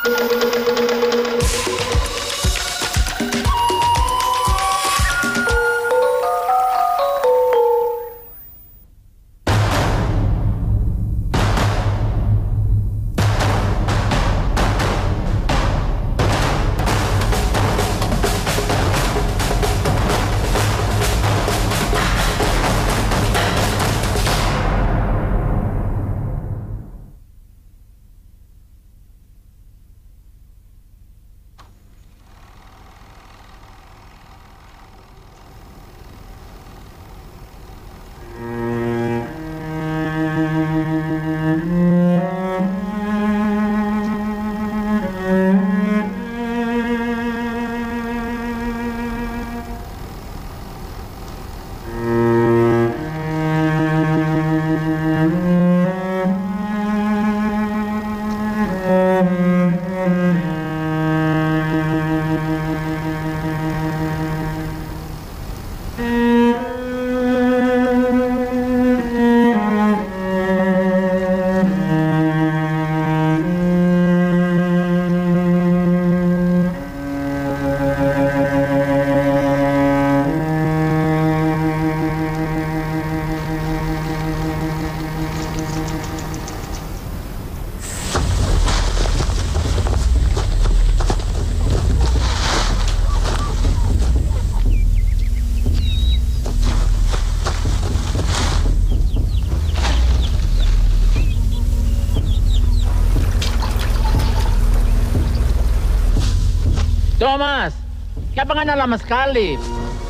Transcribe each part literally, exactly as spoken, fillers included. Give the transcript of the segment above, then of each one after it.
Thomas, kaya pa nga na lama sekali.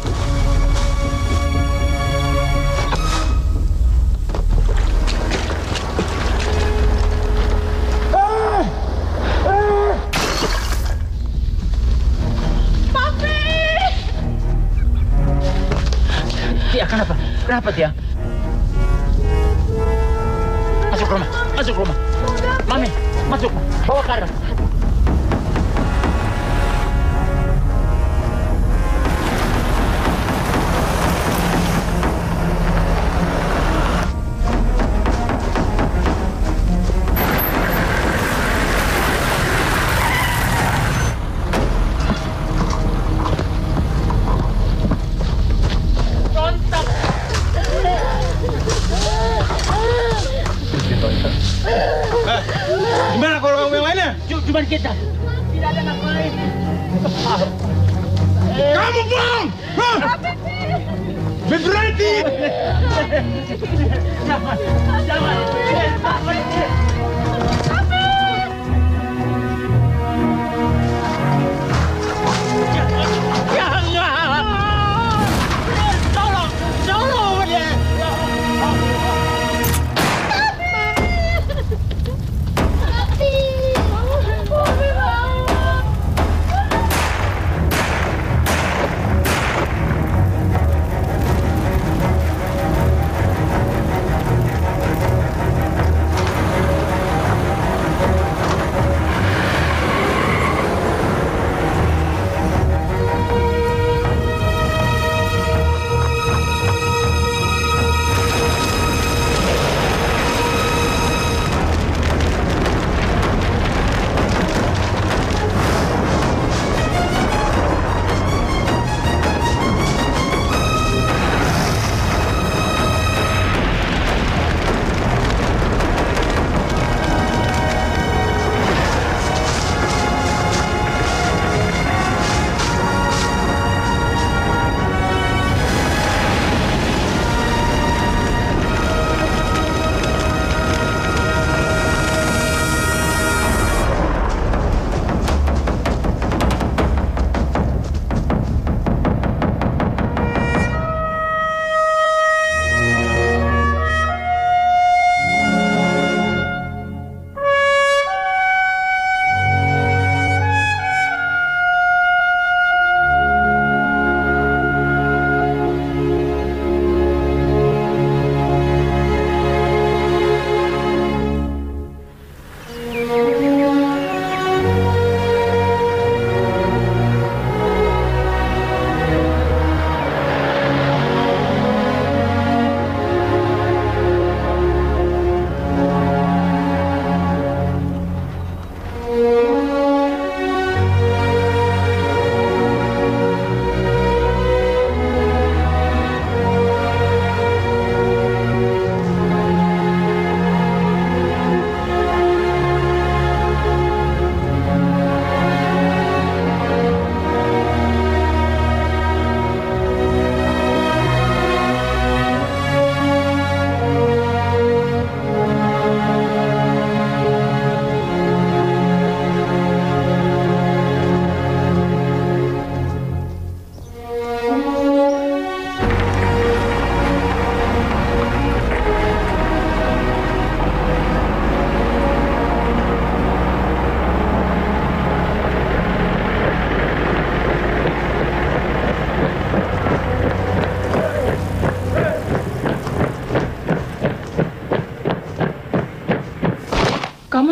Papi! Tia, kenapa? Kenapa, Tia? Masuk rumah, masuk rumah. Mami, masuk. Bawa ke arah. Gimana kalau kamu yang lainnya? Cuma kita. Tidak ada anak lain. Kamu bohong! Berhenti! Jangan, jangan. Tolong, tolong dia.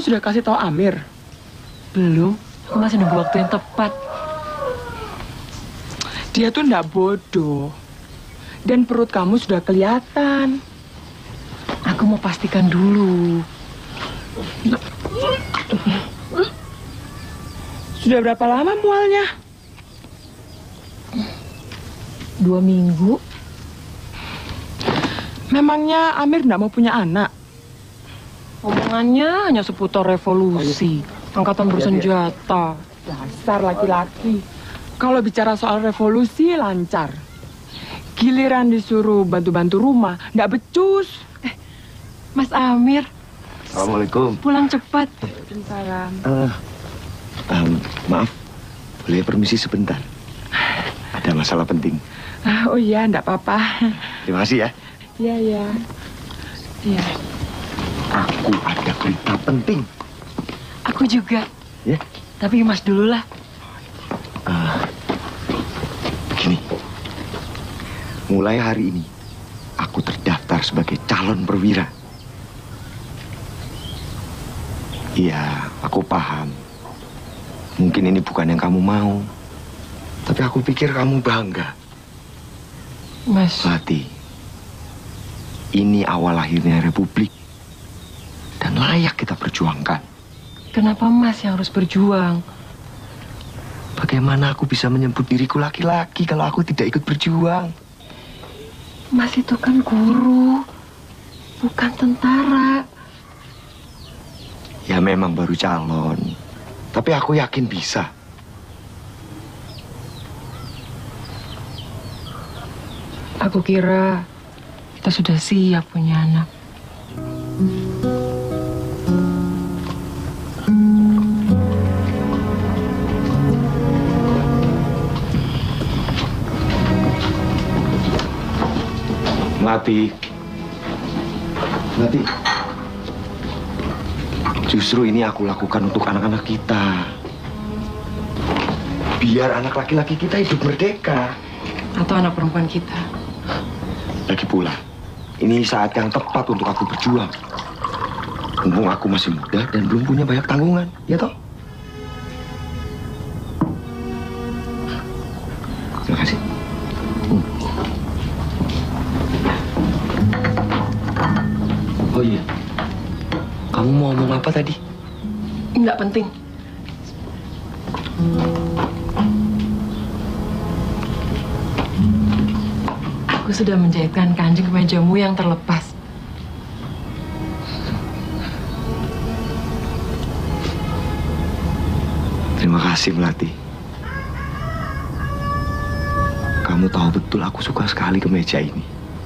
sudah kasih tahu Amir? Belum, aku masih nunggu waktu yang tepat. Dia tuh ndak bodoh. Dan perut kamu sudah kelihatan. Aku mau pastikan dulu. Sudah berapa lama mualnya? Dua minggu. Memangnya Amir ndak mau punya anak? Omongannya hanya seputar revolusi, angkatan bersenjata. Dasar laki-laki. Kalau bicara soal revolusi lancar. Giliran disuruh bantu-bantu rumah, ndak becus. Eh, Mas Amir. Assalamualaikum. Pulang cepat. Salam. Uh, um, maaf, boleh permisi sebentar? Ada masalah penting. Ah, oh iya, ndak apa-apa. Terima kasih ya. Iya, iya. Iya. Aku ada berita penting. Aku juga. Ya? Tapi Mas dulu lah. Uh, begini. Mulai hari ini, aku terdaftar sebagai calon perwira. Iya, aku paham. Mungkin ini bukan yang kamu mau. Tapi aku pikir kamu bangga. Mas. Melati, ini awal lahirnya Republik. Dan layak kita perjuangkan. Kenapa Mas yang harus berjuang? Bagaimana aku bisa menyebut diriku laki-laki kalau aku tidak ikut berjuang? Mas itu kan guru, bukan tentara. Ya memang baru calon, tapi aku yakin bisa. Aku kira kita sudah siap punya anak. Melati, Melati, justru ini aku lakukan untuk anak-anak kita. Biar anak laki-laki kita hidup merdeka. Atau anak perempuan kita. Lagi pula, ini saat yang tepat untuk aku berjuang. Mumpung aku masih muda dan belum punya banyak tanggungan, ya toh? Terima kasih. Hmm. Oh iya, kamu mau ngomong apa tadi? Nggak penting. Aku sudah menjahitkan kancing kemejamu yang terlepas. Terima kasih, Melati. Kamu tahu betul aku suka sekali kemeja ini.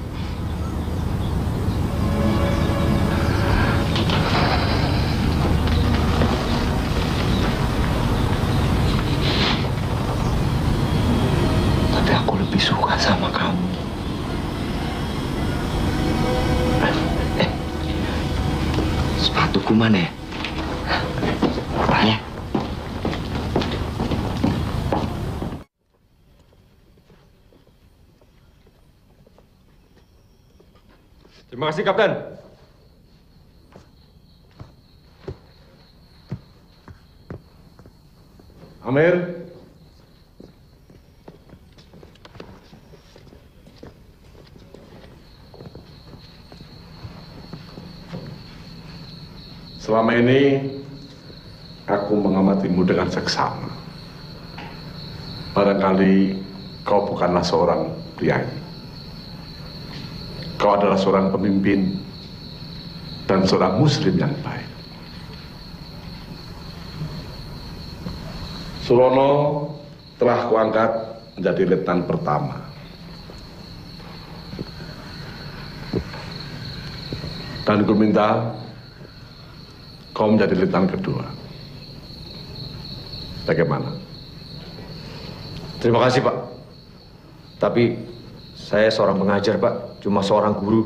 Tapi aku lebih suka sama kamu. Eh, sepatuku mana ya? Tanya. Terima kasih, Kapten. Amir. Selama ini, aku mengamatimu dengan seksama. Barangkali kau bukanlah seorang priai. Kau adalah seorang pemimpin dan seorang muslim yang baik. Surono telah kuangkat menjadi letnan pertama. Dan ku minta kau menjadi letnan kedua. Bagaimana? Terima kasih, Pak. Tapi saya seorang pengajar, Pak. Cuma seorang guru.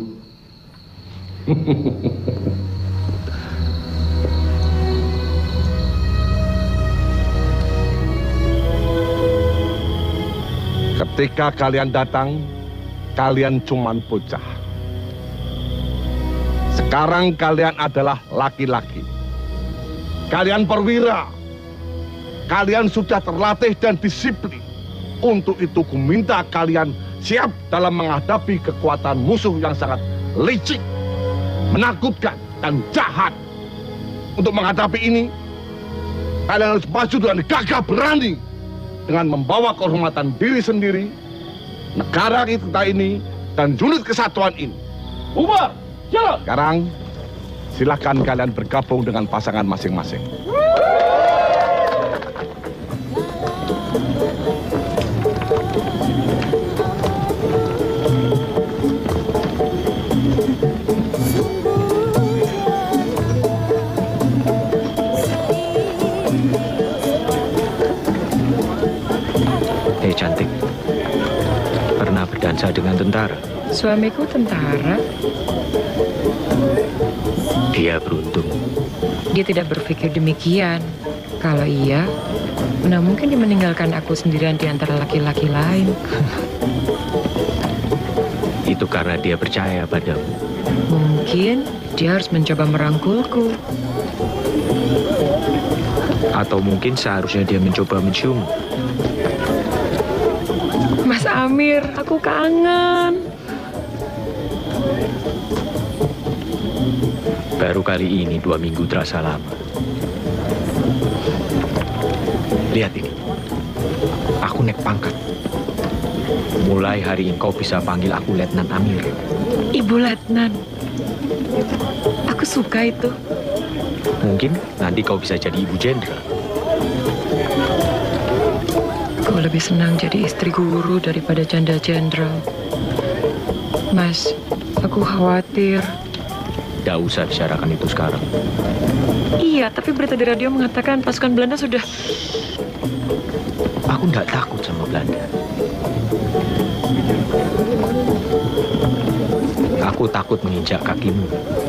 Ketika kalian datang, kalian cuman bocah. Sekarang kalian adalah laki-laki. Kalian perwira. Kalian sudah terlatih dan disiplin. Untuk itu ku minta kalian siap dalam menghadapi kekuatan musuh yang sangat licik, menakutkan, dan jahat. Untuk menghadapi ini, kalian harus maju dengan gagah berani dengan membawa kehormatan diri sendiri, negara kita ini, dan unit kesatuan ini. Bubar! Jalan! Sekarang, silakan kalian bergabung dengan pasangan masing-masing. Hei cantik, pernah berdansa dengan tentara? Suamiku tentara. Dia beruntung. Dia tidak berpikir demikian. Kalau iya, mana mungkin dia meninggalkan aku sendirian di antara laki-laki lain. Itu karena dia percaya padamu. Mungkin dia harus mencoba merangkulku. Atau mungkin seharusnya dia mencoba mencium. Mas Amir, aku kangen. Baru kali ini dua minggu terasa lama. Lihat ini. Aku naik pangkat. Mulai hari ini kau bisa panggil aku Letnan Amir. Ibu Letnan. Aku suka itu. Mungkin nanti kau bisa jadi ibu jenderal. Aku lebih senang jadi istri guru daripada janda jenderal. Mas, aku khawatir. Tidak usah bicarakan itu sekarang. Iya, tapi berita di radio mengatakan pasukan Belanda sudah... Aku tidak takut sama Belanda. Aku takut menginjak kakimu.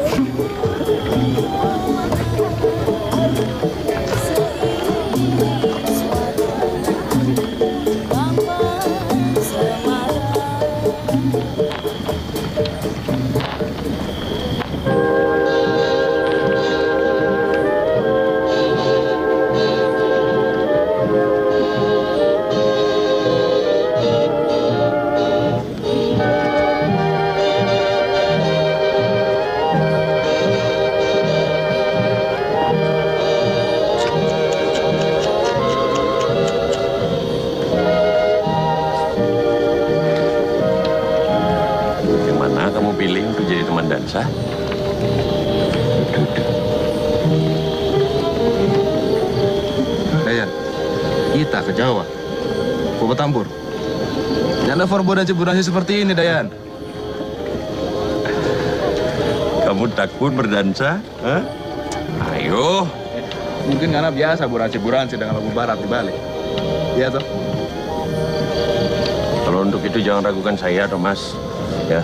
Dansa. Dayan, kita ke Jawa. Kau bertampur. Jangan forbodan ciburasi seperti ini, Dayan. Kamu takut berdansa? Hah? Ayo. Mungkin karena biasa buranci-buranci dengan lagu barat di Bali. Iya, toh? Kalau untuk itu jangan ragukan saya, Thomas. Ya.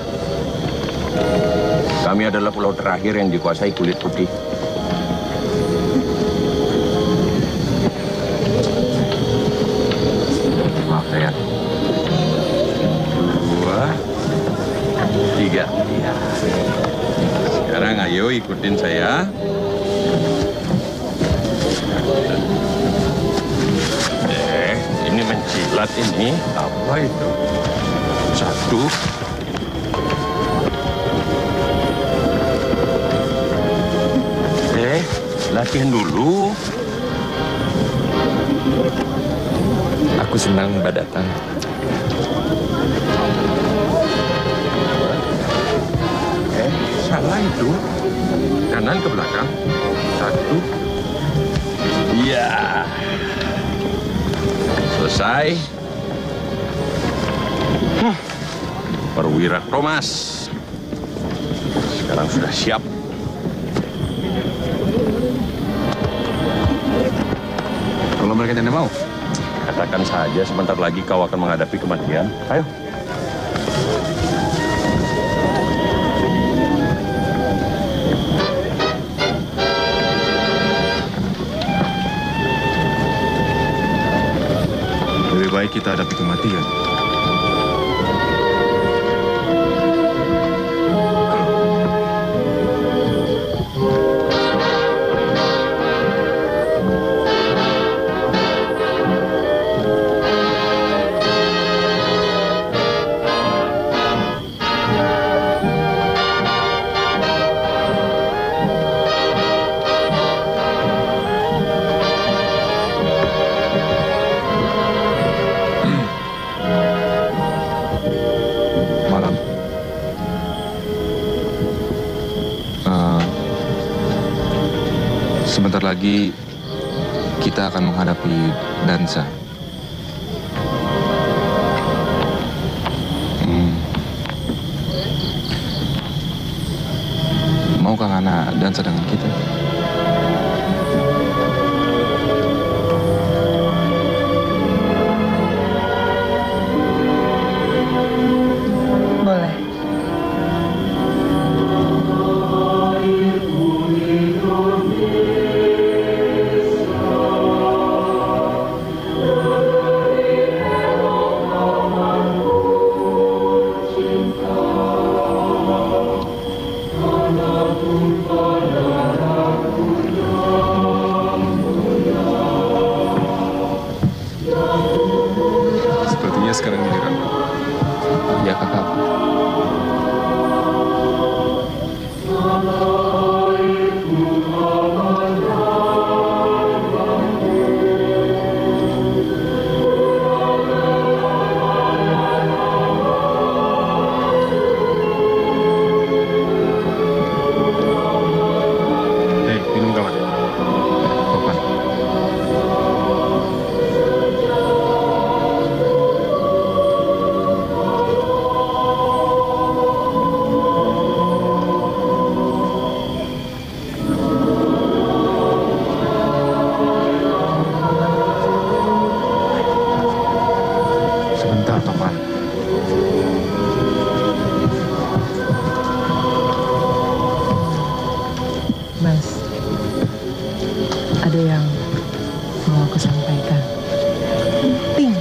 Kami adalah pulau terakhir yang dikuasai kulit putih. Maaf saya. Dua, tiga. Sekarang ayo ikutin saya. Eh, ini mencilat ini. Apa itu? Satu. Latihan dulu. Aku senang Mbak datang. Eh, salah itu. Kanan ke belakang. Satu. Iya. Selesai. Huh. Perwira Thomas. Sekarang sudah siap. Kalau mereka tidak mau, katakan saja sebentar lagi kau akan menghadapi kematian. Ayo. lebih baik kita hadapi kematian. lagi kita akan menghadapi Dansa. Hmm. Maukah Ngana dansa dengan kita? Boleh. Sepertinya sekarang giliran. Ya kakak. Hei, minum kawan. Topan. Sebentar, Topan. Mas, ada yang mau aku sampaikan. Ting.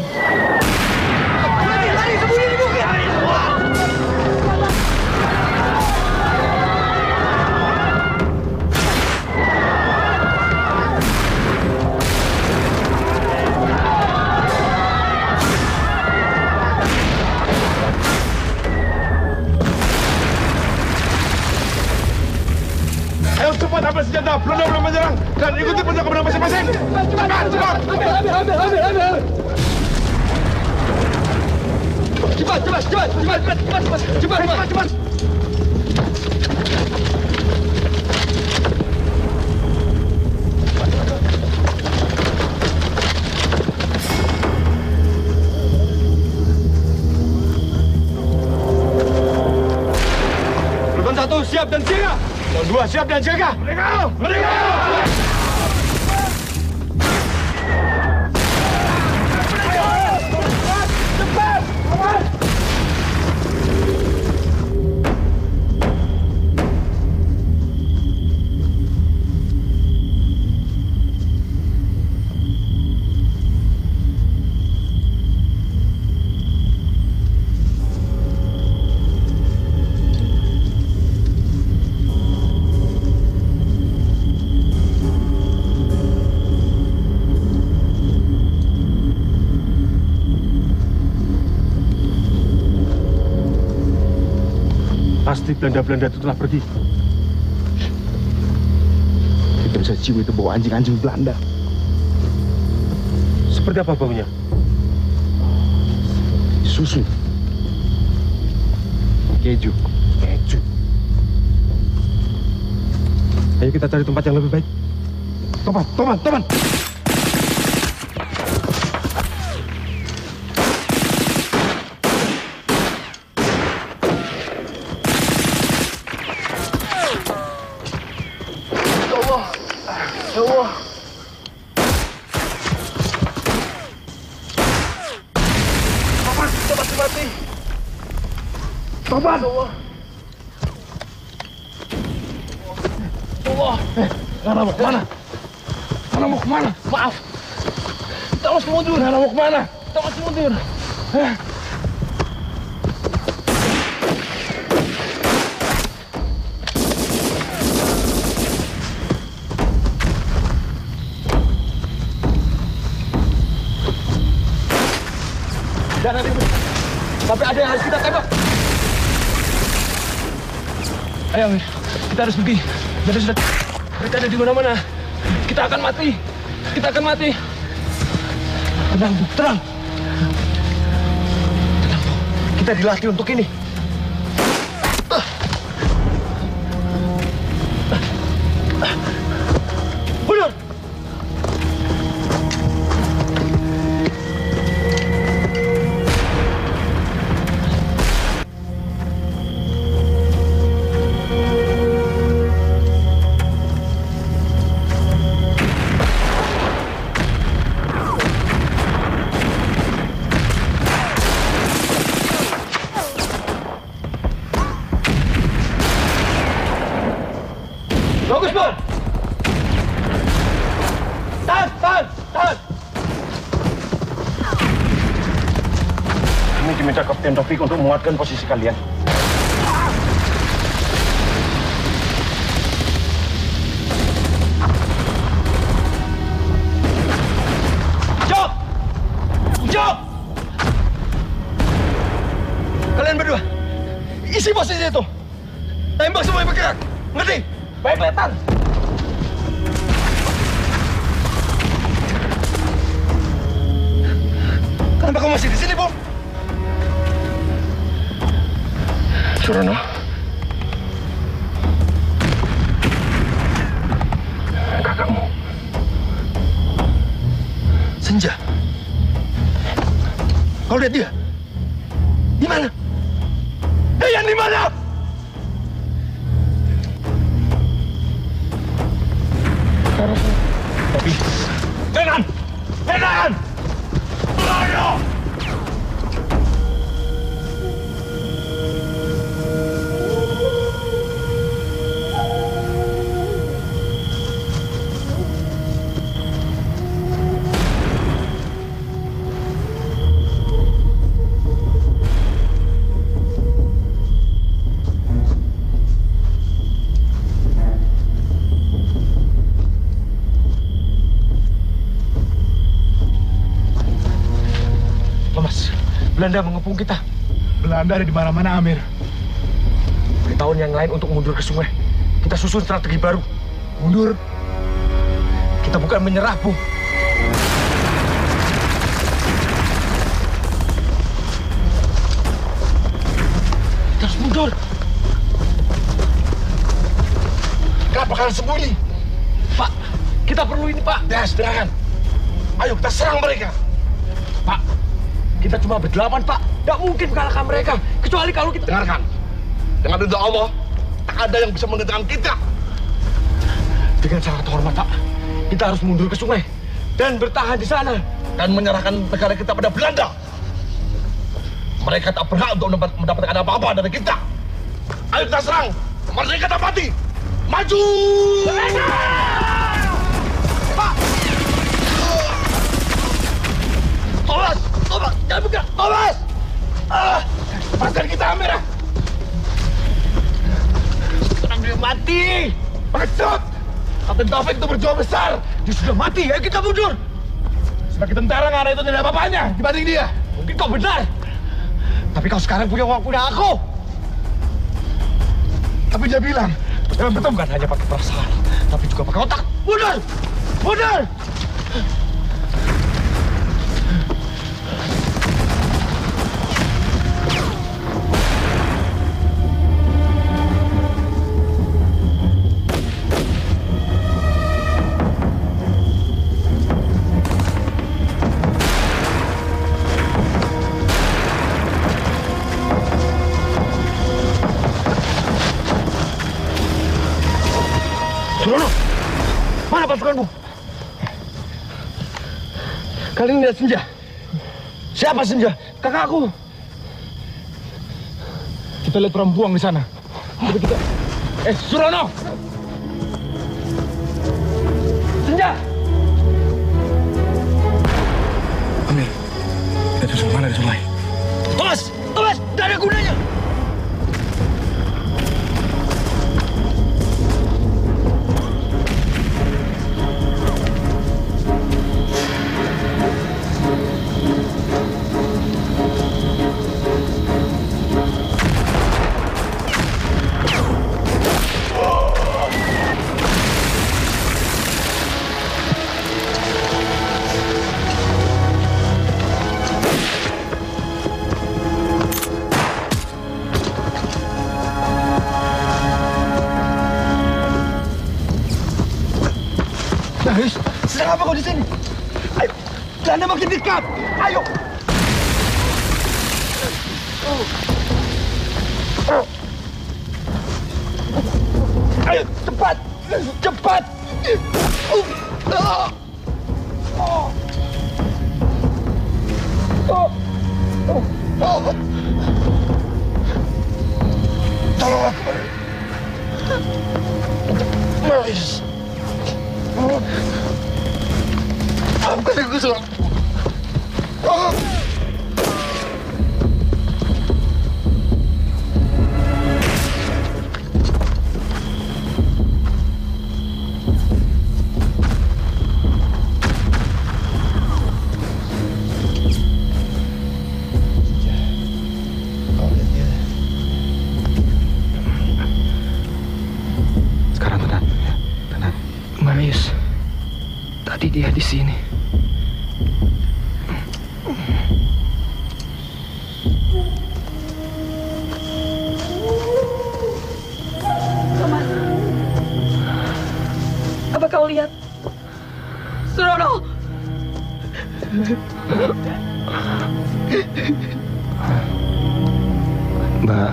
Ayo cepat ambil senjata, pelunda belum menyerang dan ikuti perjalanan masing-masing. Cepat, cepat, cepat. Ambil, ambil, ambil, ambil, ambil. Cepat, cepat, cepat, cepat, cepat, cepat, cepat, cepat, cepat, cepat. Pluton satu siap dan siaga. Pluton dua siap dan siaga. Mereka, mereka. Cepat, cepat. Pasti Belanda-Belanda itu telah pergi. Kita bisa cium itu bau anjing-anjing Belanda. Seperti apa baunya? Susu. Keju. Keju. Ayo kita cari tempat yang lebih baik. Topan, Topan, Topan. Topan! Allah! Allah! Eh, Ngana mau kemana? Ngana mau kemana? Maaf! Kita masih mundur! Ngana mau kemana? Kita masih mundur! Eh. Jangan ribut! Sampai ada yang harus kita tembak! Ayo, Amir. Kita harus pergi. Mereka sudah... Mereka ada di mana-mana. Kita akan mati. Kita akan mati. Tenang, Bu. Tenang. Tenang, Bu. Kita dilatih untuk ini. Mundur! minta Kapten Taufik untuk menguatkan posisi kalian. Job! Job! Kalian berdua, isi posisi itu. Tembak semua yang bergerak. Ngerti? Baik, Letan. Kenapa kamu masih di sini, Bom? Surono. Kakakmu. Senja. Kau lihat dia? Di mana? Deyan di mana? Tapi, Denan! Denan! Ayo! Belanda mengepung kita. Belanda ada di mana-mana, Amir. Beritahu yang lain untuk mundur ke sungai. Kita susun strategi baru. Mundur. Kita bukan menyerah, Bu. Kita harus mundur. Kenapa kalian sembunyi? Pak, kita perlu ini, Pak. Ya, sedangkan. Ayo kita serang mereka. Pak, kita cuma berdelapan, Pak. Tidak mungkin mengalahkan mereka. Kecuali kalau kita... Dengarkan. Dengan ridha Allah, tak ada yang bisa menghentikan kita. Dengan sangat hormat, Pak. Kita harus mundur ke sungai. Dan bertahan di sana. Dan menyerahkan negara kita pada Belanda. Mereka tak berhak untuk mendapatkan apa-apa dari kita. Ayo kita serang. Merdeka tak mati. Maju! Pak! Thomas! Thomas! Jangan bergerak! Thomas! Ah! Lepaskan kita, Amir! Orang dia mati! Maksud! Kapten Taufik itu berjuang besar! Dia sudah mati, ayo kita mundur! Sebagai tentara nggak ada itu tidak apa-apanya dibanding dia! Mungkin kau benar! Tapi kau sekarang punya uang punya aku! Tapi dia bilang, Jangan betul bukan hanya pakai perasaan, tapi juga pakai otak. Mundur! Mundur! Surono, mana pasukanmu? Kalian lihat Senja? Siapa Senja? Kakakku. Kita lihat perempuan di sana. Coba kita... Eh, Surono! Senja! Amir, itu semua dari sungai. Thomas! Thomas! Tidak ada gunanya! Nahis, sedang apa kau di sini? Ayo, Belanda makin dekat. Ayo. Ayo, cepat, cepat. Tolong aku. Nahis. Aku kasih kusuk. Tadi dia di sini. Thomas, apa kau lihat? Surono! Mbak,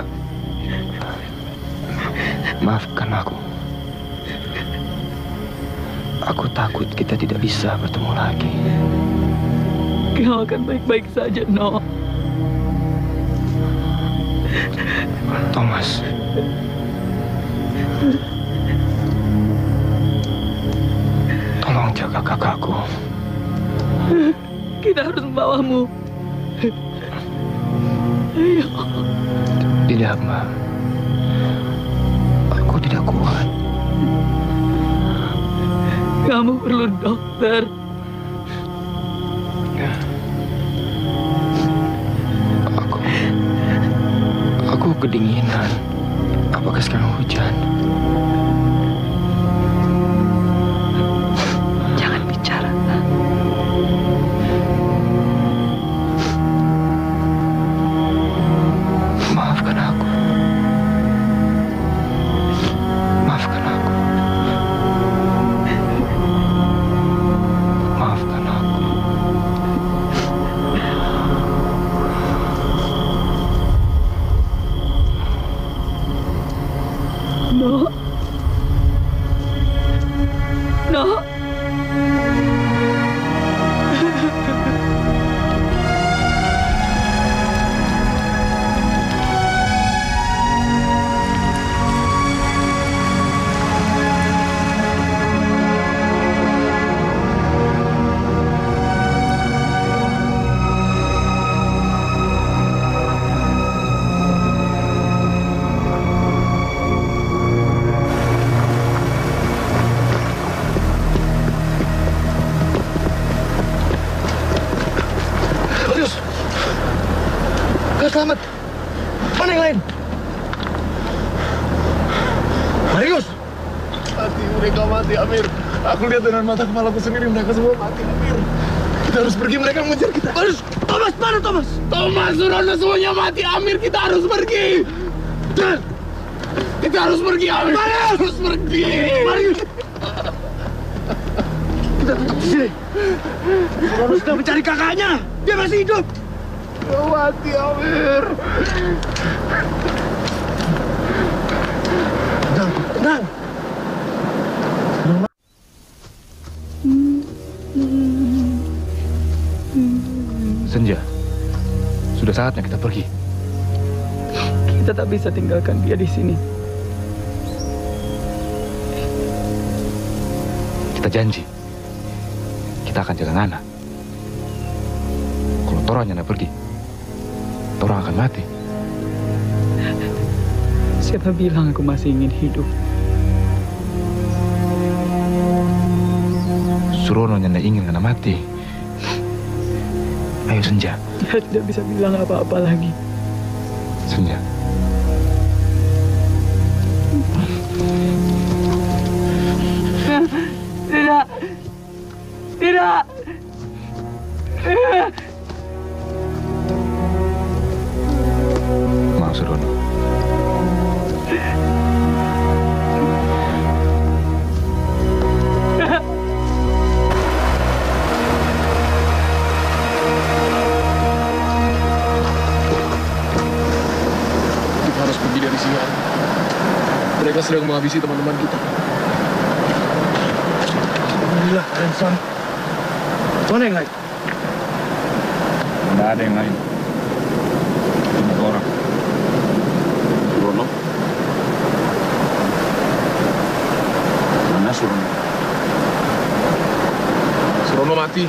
maafkan aku. Aku takut kita tidak bisa bertemu lagi. Kau akan baik-baik saja, No. Thomas. Tolong jaga kakakku. Kita harus membawamu. Ayo. Tidak, Mbak. Aku tidak kuat. Kamu perlu dokter. Aku... Aku kedinginan. Apakah sekarang hujan? Jangan bicara. Maafkan aku. Maafkan aku. Maafkan aku. No. No. Selamat. Mana yang lain? Marius! Mati, mereka mati, Amir. Aku lihat dengan mata kepalaku sendiri, mereka semua mati, Amir. Kita harus pergi, mereka mengejar kita. Marius! Thomas, mana Thomas? Thomas, Surono semuanya mati, Amir. Kita harus pergi. Dan kita harus pergi, Amir. Marius! Harus pergi. Marius! Kita tetap di sini. Surono sudah mencari kakaknya. Dia masih hidup. Dia mati, Amir. Tenang, tenang. Senja, sudah saatnya kita pergi. Kita tak bisa tinggalkan dia di sini. Kita janji, kita akan jaga Nana. Kalau Toranya nak pergi, Tora akan mati. Siapa bilang aku masih ingin hidup? Surono nyana ingin Nana mati. Ayo Senja. Dia tidak bisa bilang apa-apa lagi. Senja. Tidak. Tidak. Maaf Surono. Kita harus pergi dari sini, Amir. Mereka sedang menghabisi teman-teman kita. Alhamdulillah, kalian selamat. Mana yang lain? Nggak ada yang lain. Cuma orang. Surono. Mana Surono? Surono mati.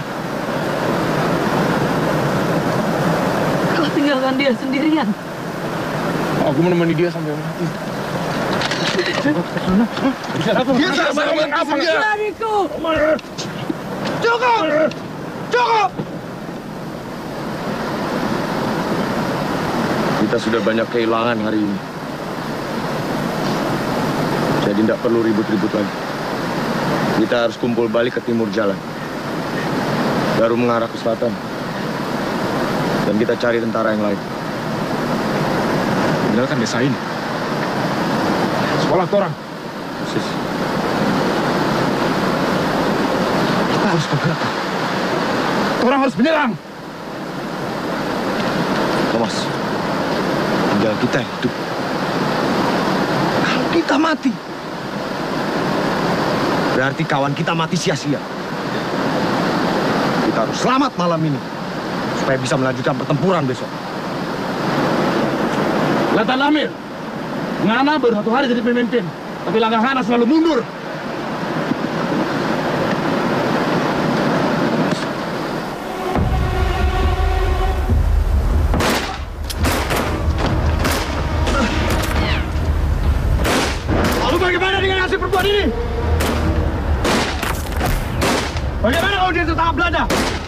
Kau tinggalkan dia sendirian. Aku menemani dia sampai mati. Dia tak selamat apa dia? Lariku. Cukup! Cukup! Kita sudah banyak kehilangan hari ini. Jadi tidak perlu ribut-ribut lagi. Kita harus kumpul balik ke timur jalan. baru mengarah ke selatan. Dan kita cari tentara yang lain. Tinggalkan desa ini. Sekolah orang. Persis. Kita harus bergerak. Orang harus menyerang. Thomas, tinggal kita yang hidup. Kalau kita mati, berarti kawan kita mati sia-sia. Kita harus selamat malam ini, supaya bisa melanjutkan pertempuran besok. Latan Amir, Ngana baru satu hari jadi pemimpin, tapi langkah Ngana selalu mundur. Lalu bagaimana dengan hasil perbuatan ini? Bagaimana kalau dia tertangkap Belanda?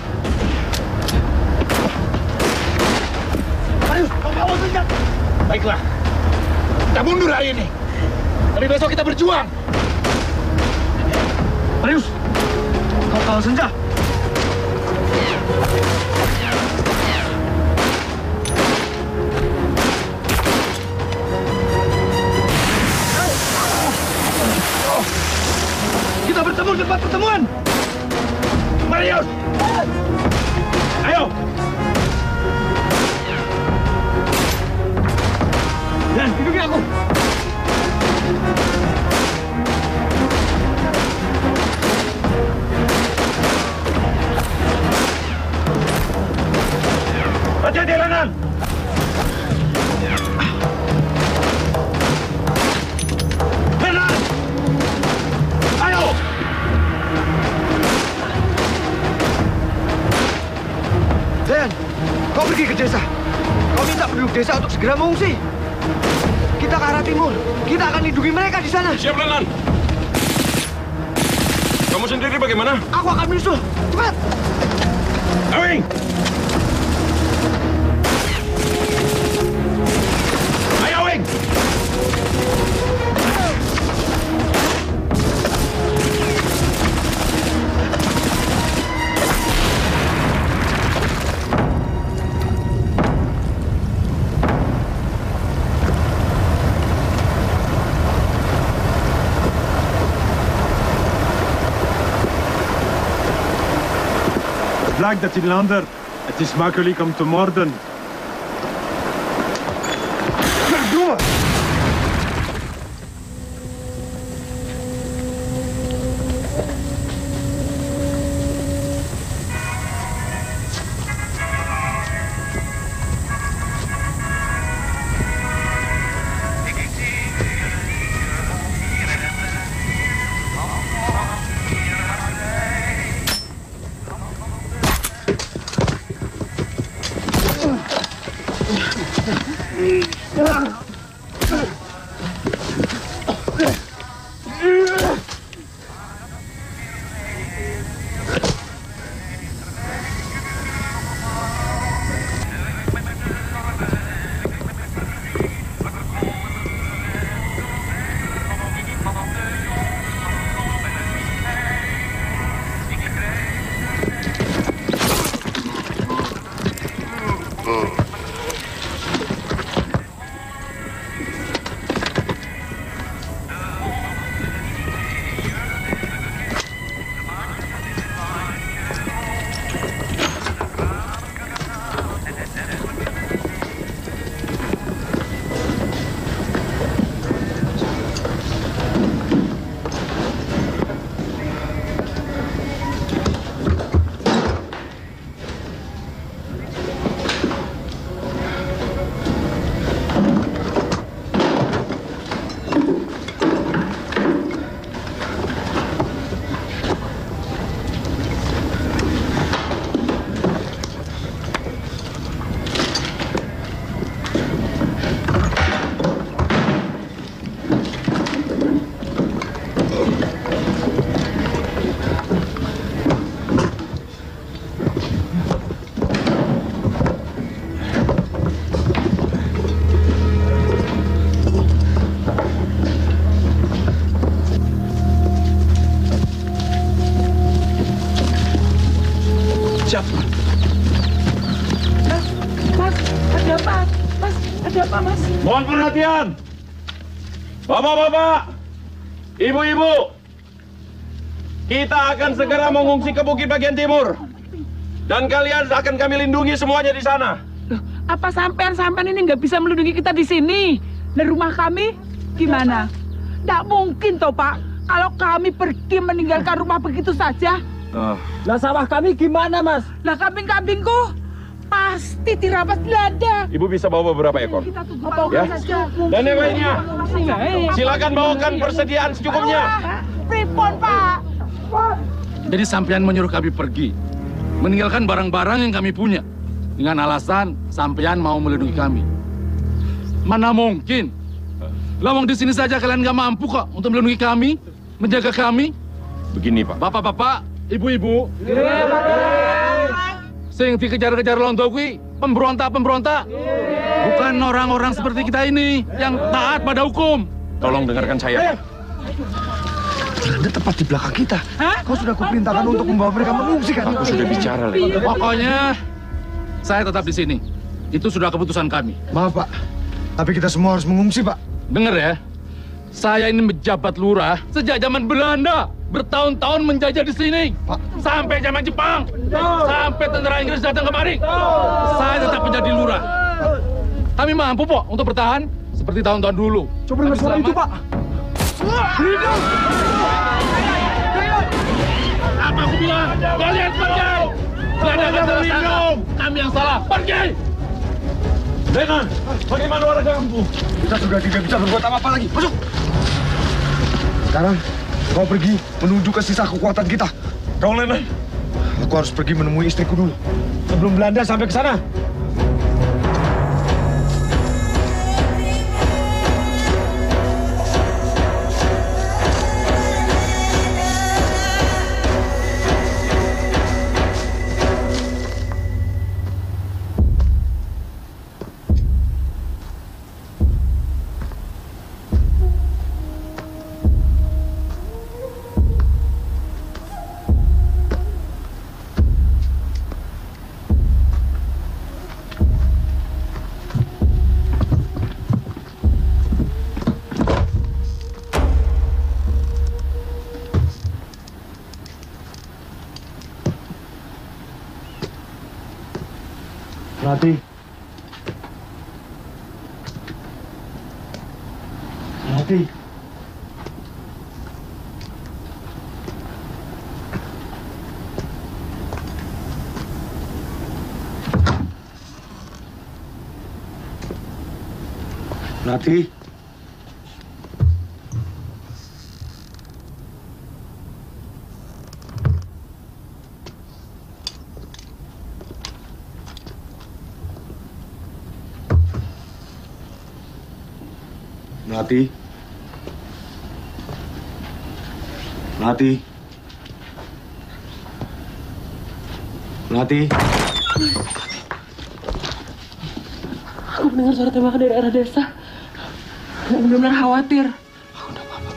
Ayo, kau bawa senjata. Baiklah, kita mundur hari ini. Tapi besok kita berjuang. Marius, kau kalah senja. Kita bertemu di tempat pertemuan. Marius, ayo. Dan hidupi aku. Hati-hati, Lanan. Lanan, ayo. Dan, kau pergi ke desa. Kau minta penduduk desa untuk segera mengungsi. Kita ke arah timur. Kita akan lindungi mereka di sana. Siap, Lanan. Kamu sendiri bagaimana? Aku akan menyusul. Cepat. Awing! Ayo, Awing! Blijkt dat Inlander. Het is makkelijk om te moorden. Verdomme! Siap. Mas, mas, ada apa? Mas, ada apa, Mas? Mohon perhatian. Bapak-bapak, ibu-ibu, kita akan segera mengungsi ke bukit bagian timur. Dan kalian akan kami lindungi semuanya di sana. Loh, apa sampean-sampean ini nggak bisa melindungi kita di sini? Dan rumah kami gimana? Nggak mungkin toh, Pak. Kalau kami pergi meninggalkan rumah begitu saja. Oh. Lah sawah kami gimana, Mas? Lah kambing-kambingku pasti dirampas Belanda. Ibu bisa bawa beberapa ekor. Kita tunggu Ya. saja. Dan yang lainnya, silakan bawakan persediaan secukupnya. Pripon, Pak. Jadi sampean menyuruh kami pergi, meninggalkan barang-barang yang kami punya, dengan alasan sampean mau melindungi kami. Mana mungkin? Lawang di sini saja kalian nggak mampu kok untuk melindungi kami, menjaga kami. Begini, Pak. Bapak-bapak, ibu-ibu, sing dikejar-kejar londo kuwi pemberontak-pemberontak, bukan orang-orang seperti kita ini yang taat pada hukum. Tolong dengarkan saya. Belanda tepat di belakang kita. Kau sudah kuperintahkan untuk membawa mereka mengungsi kan? Aku sudah bicara, Le. Pokoknya saya tetap di sini. Itu sudah keputusan kami. Maaf, Pak. Tapi kita semua harus mengungsi, Pak. Dengar ya, saya ini menjabat lurah sejak zaman Belanda. Bertahun-tahun menjajah di sini. Pak. Sampai zaman Jepang. Sampai tentara Inggris datang kemari. Saya tetap menjadi lurah. Kami mampu, Pok, untuk bertahan seperti tahun-tahun dulu. Coba dengar suara itu, Pak. Apa aku bilang? Kalian pergi! Belanda akan terus kami yang salah. Pergi! Lennon, bagaimana warga kampung? Kita sudah tidak bisa berbuat apa-apa lagi. Masuk! Sekarang, kau pergi menuju ke sisa kekuatan kita. Kau, Lennon? Aku harus pergi menemui istriku dulu. Sebelum Belanda sampai ke sana. Melati. Melati. Melati. Melati. Melati. Melati. Aku mendengar suara tembakan dari arah desa. Aku benar-benar khawatir. Aku udah apa-apa.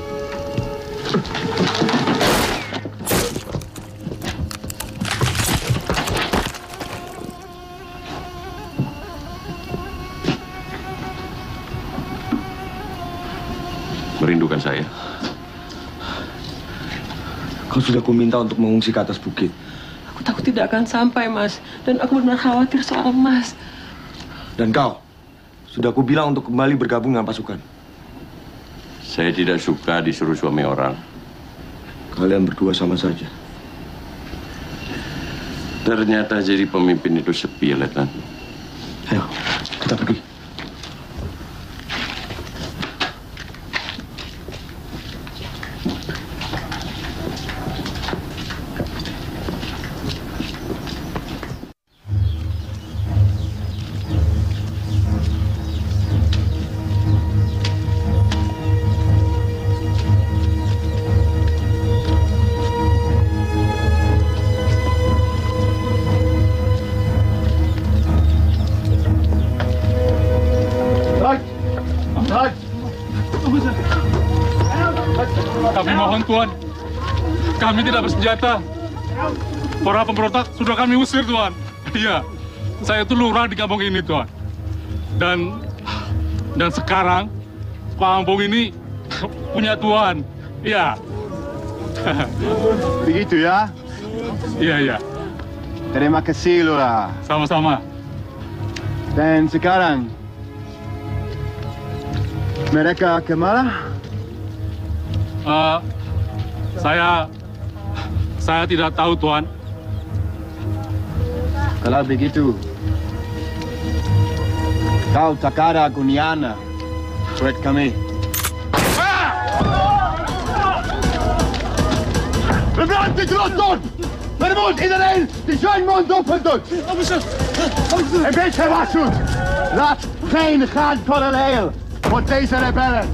Merindukan saya. Kau sudah kuminta untuk mengungsi ke atas bukit. Aku takut tidak akan sampai, Mas. Dan aku benar-benar khawatir soal Mas. Dan kau, sudah kubilang untuk kembali bergabung dengan pasukan. Saya tidak suka disuruh suami orang. Kalian berdua sama saja. Ternyata jadi pemimpin itu sepi, Letnan. Ayo, kita pergi. Kami mohon, Tuan. Kami tidak bersenjata. Para pemberontak sudah kami usir, Tuan. Iya, saya itu lurah di kampung ini, Tuan. Dan dan sekarang kampung ini punya Tuan. Iya. Begitu ya? Iya, iya. Terima kasih, Lurah. Sama-sama. Dan sekarang, mereka kemana? Uh, saya, saya tidak tahu, Tuan. Kalau begitu, kau Takada Gunyana buat kami. Bevraag dit rotzooi! Maar er moet iedereen die zijn mond open doen! Een beetje waarschuwt! Laat geen gaan kolonel voor deze rebellen!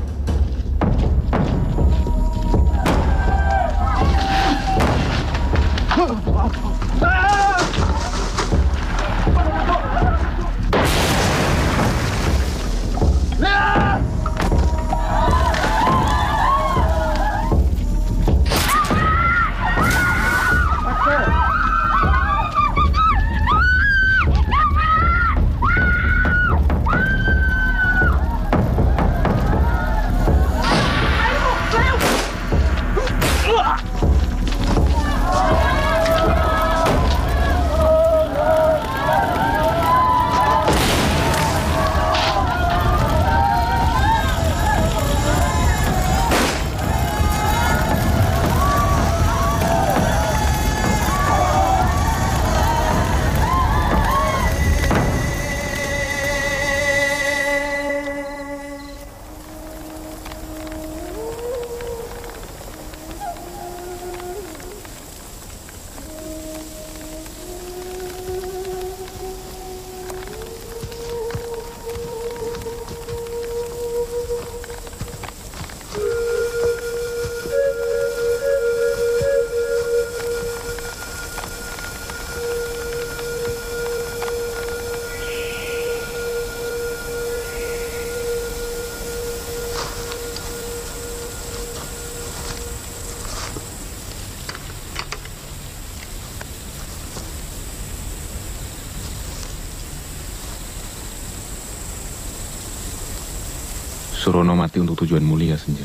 Surono mati untuk tujuan mulia, Senja.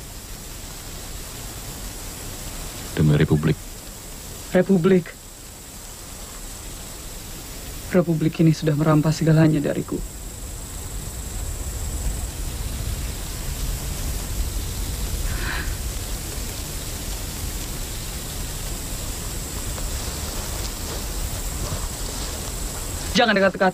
Demi Republik. Republik. Republik ini sudah merampas segalanya dariku. Jangan dekat-dekat.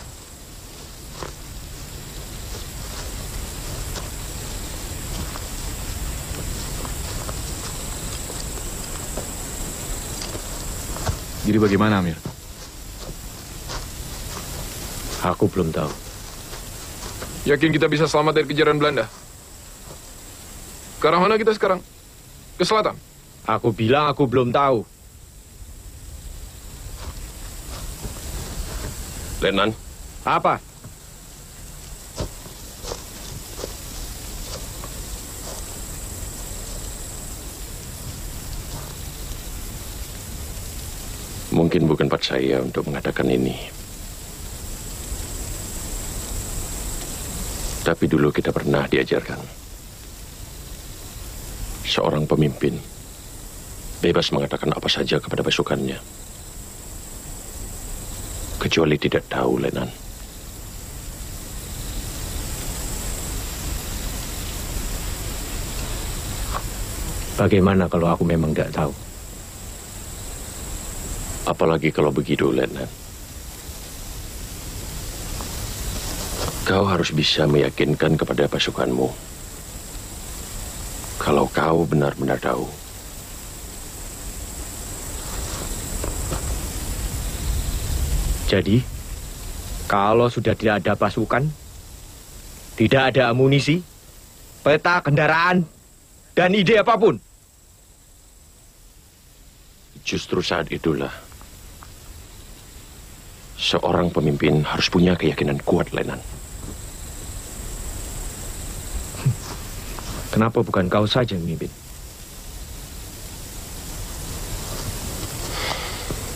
Jadi bagaimana, Amir? Aku belum tahu. Yakin kita bisa selamat dari kejaran Belanda? Ke arah mana kita sekarang? Ke selatan? Aku bilang aku belum tahu. Letnan. Apa? Mungkin bukan part saya untuk mengatakan ini. Tapi dulu kita pernah diajarkan. Seorang pemimpin bebas mengatakan apa saja kepada pasukannya. Kecuali tidak tahu, Letnan. Bagaimana kalau aku memang tidak tahu? Apalagi kalau begitu, Letnan. Kau harus bisa meyakinkan kepada pasukanmu kalau kau benar-benar tahu. Jadi, kalau sudah tidak ada pasukan, tidak ada amunisi, peta kendaraan, dan ide apapun, justru saat itulah seorang pemimpin harus punya keyakinan kuat, Letnan. Kenapa bukan kau saja yang memimpin?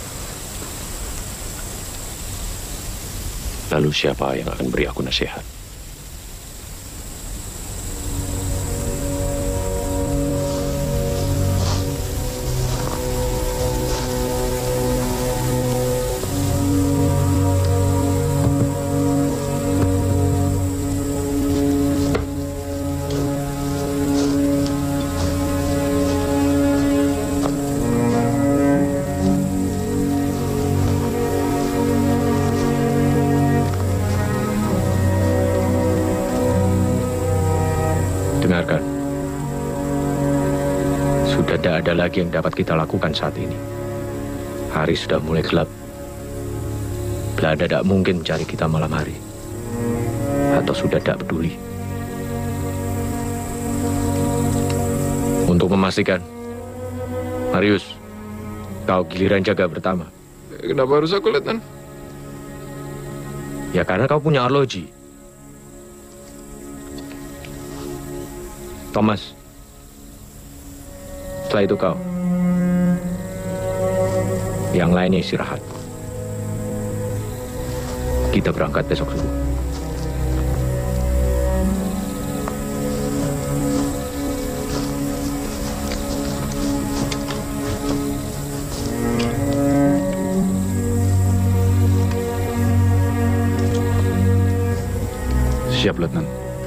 Lalu siapa yang akan beri aku nasihat? Dengarkan, sudah tidak ada lagi yang dapat kita lakukan saat ini. Hari sudah mulai gelap. Belanda tidak mungkin mencari kita malam hari. Atau sudah tidak peduli. Untuk memastikan, Marius, kau giliran jaga pertama. Kenapa harus aku, Letnan? Ya karena kau punya arloji. Thomas, setelah itu kau. Yang lainnya istirahat. Kita berangkat besok subuh. Siap, Letnan.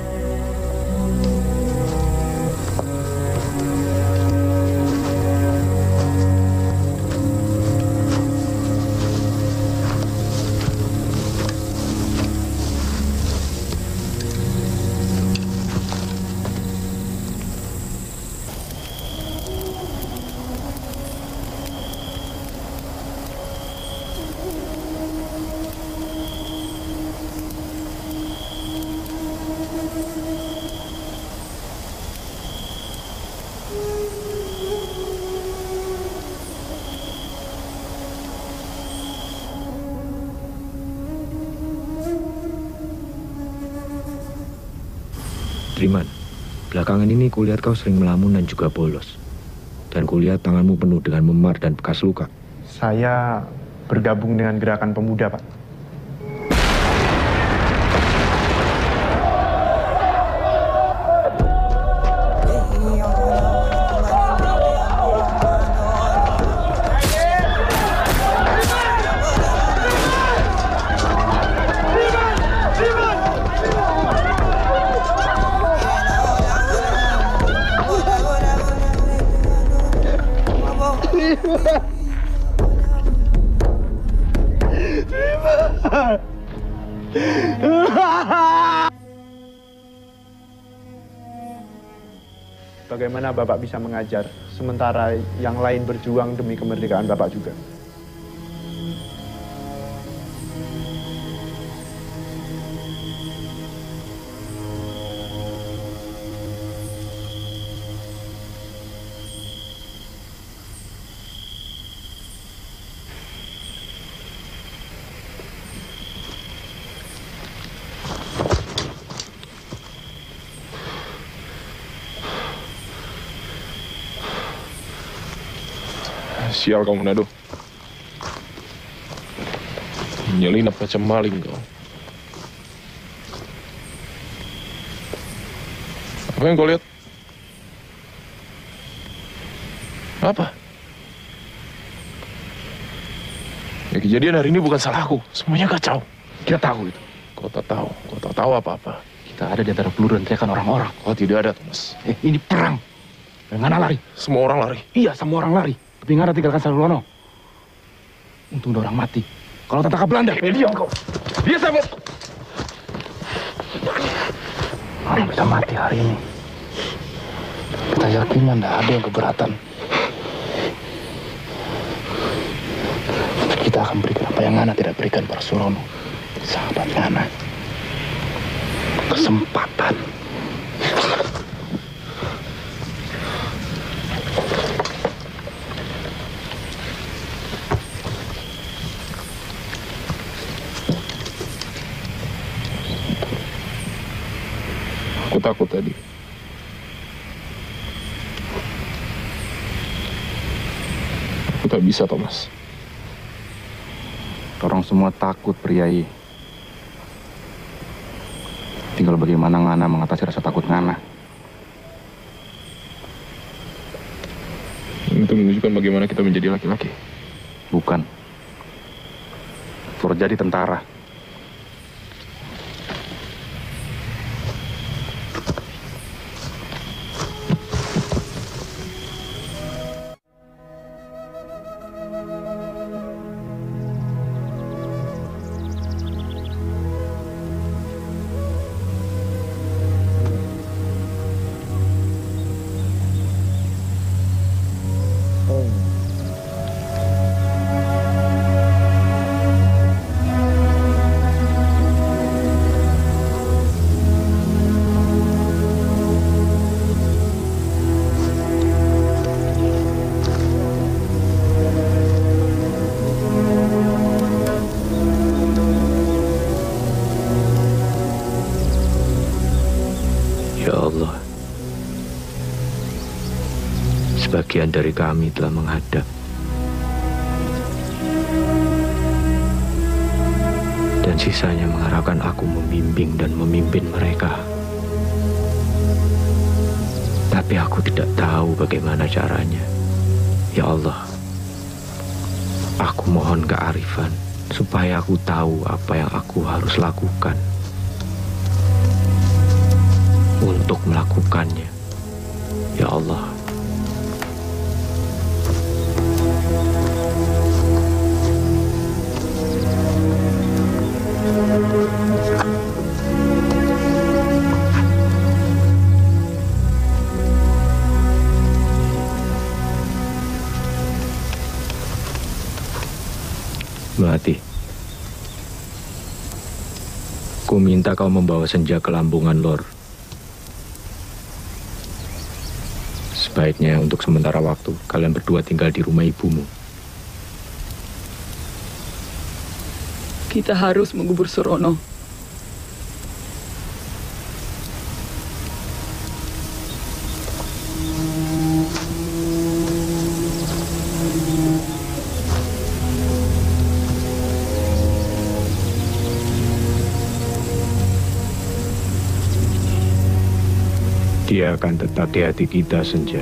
Triman, belakangan ini kulihat kau sering melamun dan juga bolos. Dan kulihat tanganmu penuh dengan memar dan bekas luka. Saya bergabung dengan gerakan pemuda, Pak. Bagaimana Bapak bisa mengajar, sementara yang lain berjuang demi kemerdekaan Bapak juga? Sial kau, Manado. Nyelinap macam maling kau. Apa yang kau lihat? Apa? Ya, kejadian hari ini bukan salahku. Semuanya kacau. Kita tahu itu. Kau tak tahu. Kau tak tahu apa-apa. Kita ada di antara peluru dan teriakan orang-orang. Kau tidak ada, Thomas. Eh, ini perang. Ngana lari. Semua orang lari. Iya, semua orang lari. Tapi Ngana tinggalkan Salulono. Untung ada orang mati. Kalau tentara Belanda, eh, diam kau. Dia sampai. Orang bisa mati hari ini. Kita yakin tidak ada yang keberatan. Kita akan berikan apa yang Ngana tidak berikan pada Surono. Sahabat Ngana. Kesempatan. Aku takut tadi. Aku tak bisa, Thomas. Orang semua takut, Priai. Tinggal bagaimana Ngana mengatasi rasa takut Ngana. Itu menunjukkan bagaimana kita menjadi laki-laki. Bukan. For jadi tentara. Sebagian dari kami telah menghadap. Dan sisanya mengharapkan aku membimbing dan memimpin mereka. Tapi aku tidak tahu bagaimana caranya. Ya Allah, aku mohon kearifan supaya aku tahu apa yang aku harus lakukan untuk melakukannya. Ya Allah. Melati, ku minta kau membawa Senja ke Lambungan Lor. Sebaiknya untuk sementara waktu, kalian berdua tinggal di rumah ibumu. Kita harus mengubur Surono. Dia akan tetap di hati kita, Senja.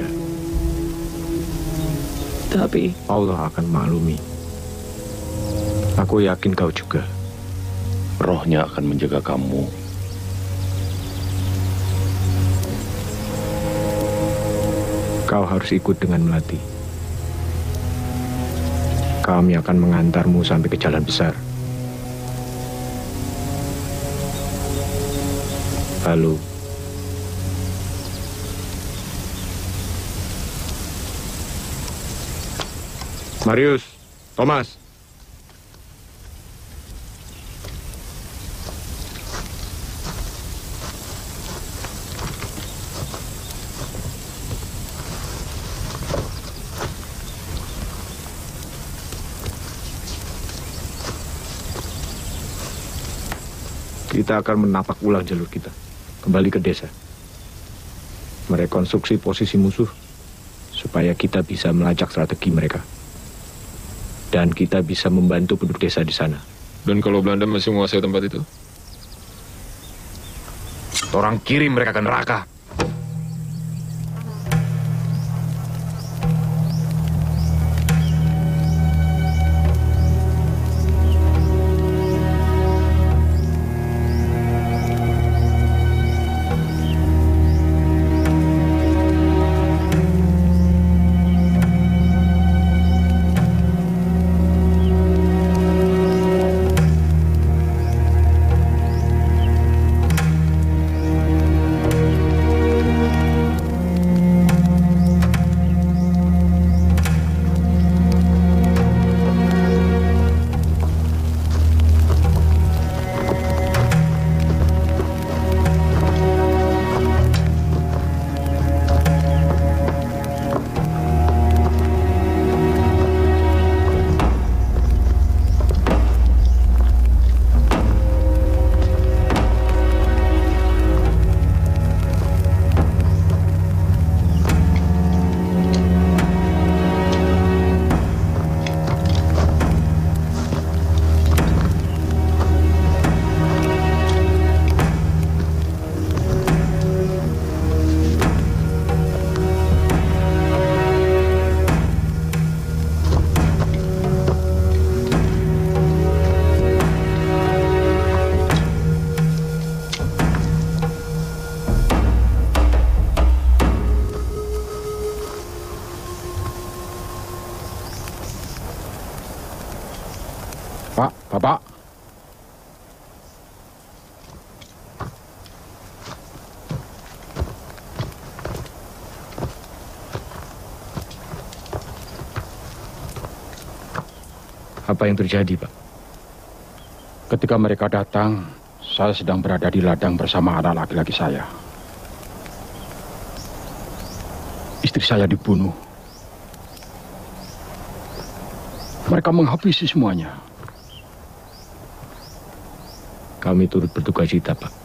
Tapi Allah akan maklumi. Aku yakin kau juga. Rohnya akan menjaga kamu. Kau harus ikut dengan Melati. Kami akan mengantarmu sampai ke jalan besar. Lalu, Marius, Thomas. Kita akan menapak ulang jalur kita. Kembali ke desa. Merekonstruksi posisi musuh supaya kita bisa melacak strategi mereka. Dan kita bisa membantu penduduk desa di sana. Dan kalau Belanda masih menguasai tempat itu? Orang kirim mereka ke neraka. Pak, Bapak. Apa yang terjadi, Pak? Ketika mereka datang, saya sedang berada di ladang bersama anak laki-laki saya. Istri saya dibunuh. Mereka menghabisi semuanya. Kami turut berduka cita, Pak.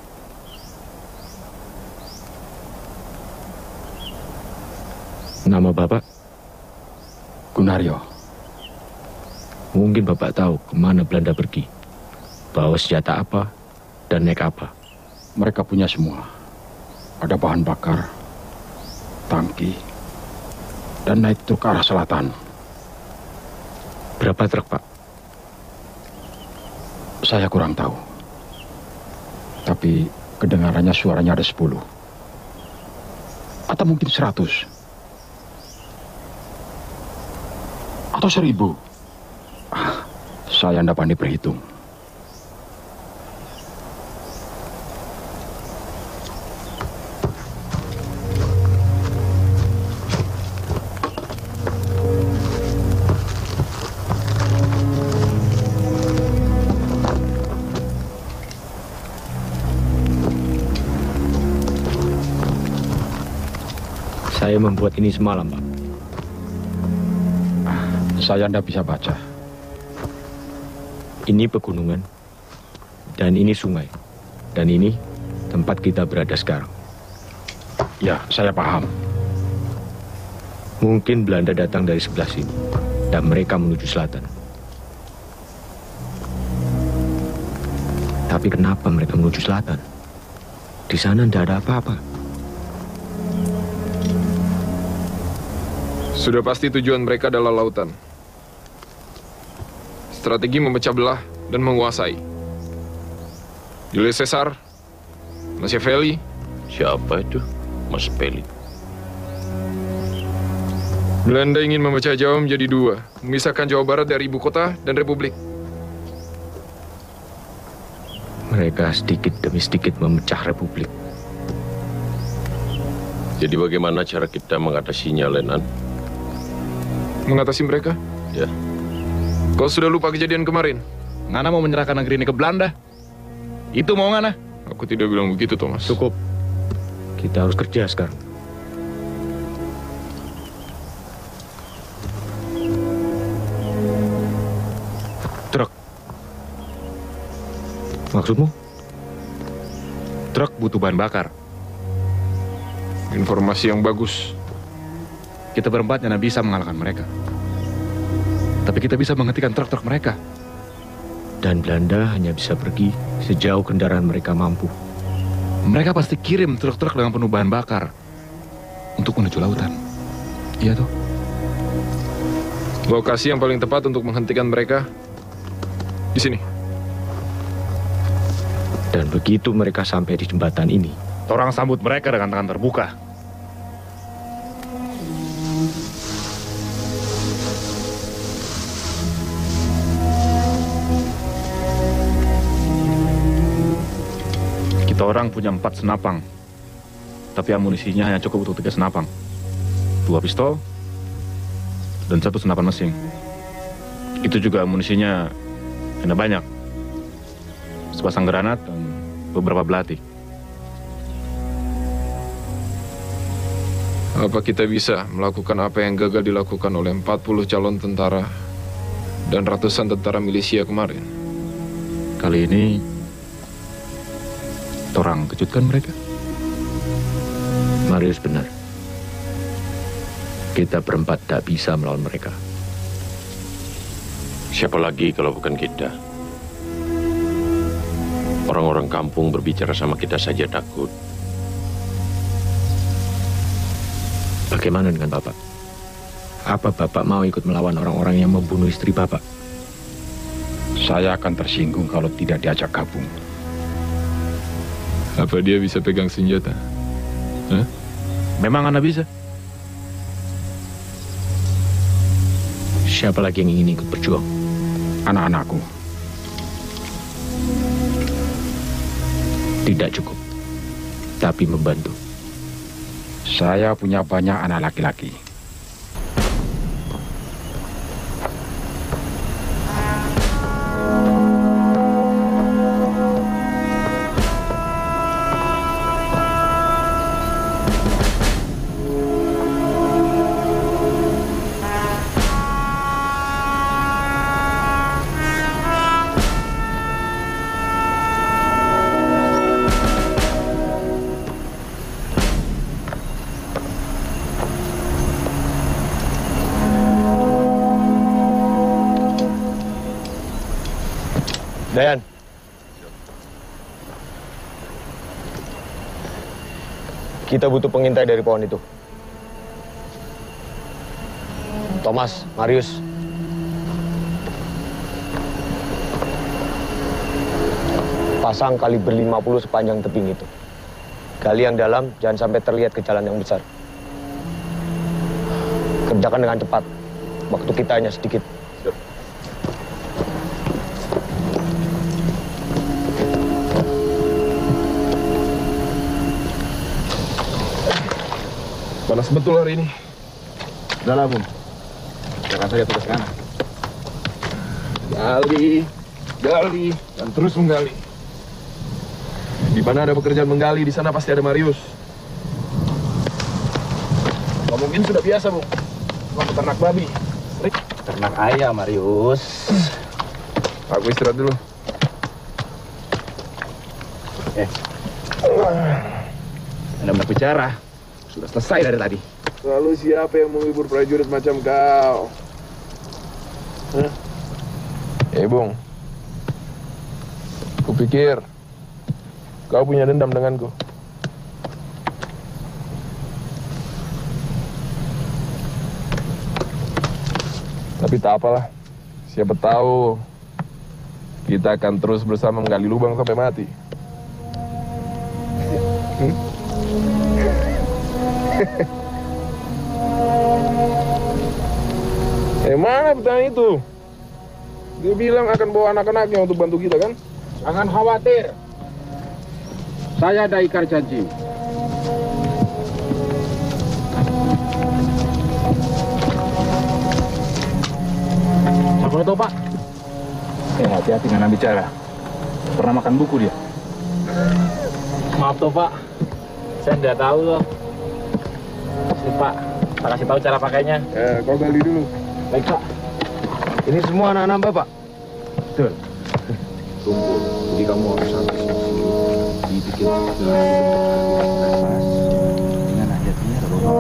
Nama Bapak? Gunaryo. Mungkin Bapak tahu kemana Belanda pergi. Bawa senjata apa dan naik apa. Mereka punya semua. Ada bahan bakar, tangki, dan naik truk ke arah selatan. Berapa truk, Pak? Saya kurang tahu. Tapi kedengarannya suaranya ada sepuluh. Atau mungkin seratus. Atau seribu. Ah, saya tidak pandai berhitung. Saya membuat ini semalam, Pak. Saya tidak bisa baca. Ini pegunungan, dan ini sungai, dan ini tempat kita berada sekarang. Ya, saya paham. Mungkin Belanda datang dari sebelah sini, dan mereka menuju selatan. Tapi kenapa mereka menuju selatan? Di sana tidak ada apa-apa. Sudah pasti tujuan mereka adalah lautan. Strategi memecah belah dan menguasai. Julius Caesar, Machiavelli. Siapa itu? Machiavelli. Belanda ingin memecah Jawa menjadi dua, memisahkan Jawa Barat dari ibu kota dan republik. Mereka sedikit demi sedikit memecah republik. Jadi bagaimana cara kita mengatasinya, Lenan? Mengatasi mereka? Ya. Kau sudah lupa kejadian kemarin? Ngana mau menyerahkan negeri ini ke Belanda. Itu mau Ngana? Aku tidak bilang begitu, Thomas. Cukup. Kita harus kerja sekarang. Truk. Maksudmu? Truk butuh bahan bakar. Informasi yang bagus. Kita berempat tidak bisa mengalahkan mereka. Tapi kita bisa menghentikan truk-truk mereka. Dan Belanda hanya bisa pergi sejauh kendaraan mereka mampu. Mereka pasti kirim truk-truk dengan penuh bahan bakar untuk menuju lautan. Iya toh? Lokasi yang paling tepat untuk menghentikan mereka di sini. Dan begitu mereka sampai di jembatan ini, orang sambut mereka dengan tangan terbuka. Kita orang punya empat senapang, tapi amunisinya hanya cukup untuk tiga senapang. Dua pistol dan satu senapan mesin. Itu juga amunisinya tidak banyak. Sepasang granat dan beberapa belati. Apa kita bisa melakukan apa yang gagal dilakukan oleh empat puluh calon tentara dan ratusan tentara milisia kemarin? Kali ini orang kejutkan mereka. Marius benar. Kita berempat tak bisa melawan mereka. Siapa lagi kalau bukan kita? Orang-orang kampung berbicara sama kita saja takut. Bagaimana dengan Bapak? Apa Bapak mau ikut melawan orang-orang yang membunuh istri Bapak? Saya akan tersinggung kalau tidak diajak gabung. Apa dia bisa pegang senjata? Hah? Memang Anda bisa. Siapa lagi yang ingin ikut berjuang? Anak-anakku. Tidak cukup, tapi membantu. Saya punya banyak anak laki-laki. Dayan. Kita butuh pengintai dari pohon itu. Thomas, Marius. Pasang kaliber lima puluh sepanjang tebing itu. Gali yang dalam, jangan sampai terlihat ke jalan yang besar. Kerjakan dengan cepat. Waktu kita hanya sedikit. Panas betul hari ini. Udah lah, Bung. Jangan saja terus kanan. Gali, gali, dan terus menggali. Di mana ada pekerjaan menggali, di sana pasti ada Marius. Kau mungkin sudah biasa, Bung. Kau peternak babi. Rik. Ternak ayam, Marius. Aku istirahat dulu. Eh. Anda berbicara. Sudah selesai dari tadi. Lalu siapa yang menghibur prajurit macam kau? Hah? Eh, Bung. Kupikir kau punya dendam denganku. Tapi tak apalah. Siapa tahu kita akan terus bersama menggali lubang sampai mati. Hmm? Eh, mana petani itu? Dia bilang akan bawa anak-anaknya untuk bantu kita, kan? Jangan khawatir. Saya ada ikar janji. Siapa itu, Pak? Eh, hati-hati dengan bicara. Pernah makan buku dia? Maaf tuh, Pak. Saya tidak tahu loh. Sip, Pak. Saya kasih tahu cara pakainya. Eh, kau gali dulu. Baik, Pak. Ini semua anak-anak Bapak? Betul. Tunggu. Jadi kamu harus sampai sini. Dibikin dengan ayatnya ada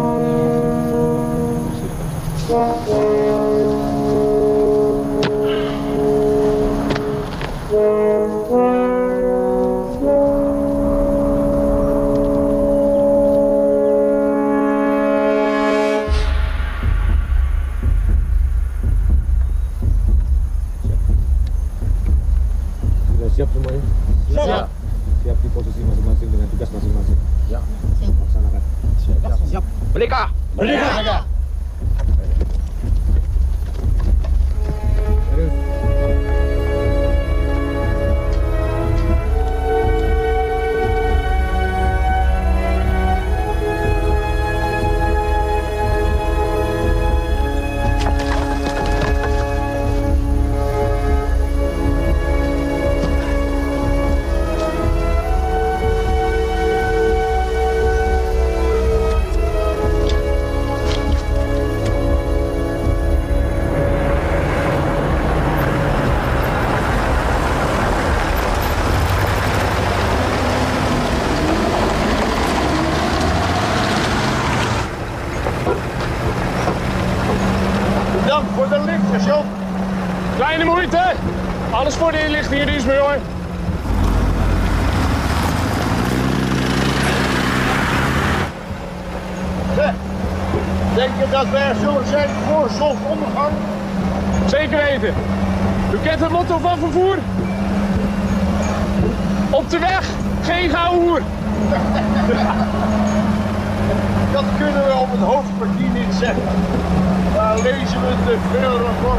siap semuanya? Siap. Siap di posisi masing-masing dengan tugas masing-masing. Ya. Siap. Laksanakan. Siap. Siap. Merdeka! Merdeka! Merdeka! Voor de lichtjes, joh. Kleine moeite. Alles voor de inlichtingendienst, hoor. Zeg, denk je dat wij er zullen zijn voor zonsondergang? Zeker weten. U kent het motto van vervoer? Op de weg, geen gouden hoer. Dat kunnen we op het hoofdkwartier niet zeggen. Daar lezen we te veel rapport.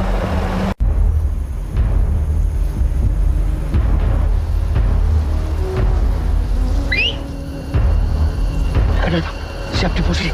Siap di posisi.